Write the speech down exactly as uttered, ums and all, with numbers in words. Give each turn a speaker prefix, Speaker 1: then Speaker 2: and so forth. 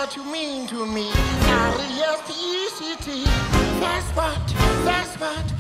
Speaker 1: what you mean to me. R E S P E C T. That's what, that's what.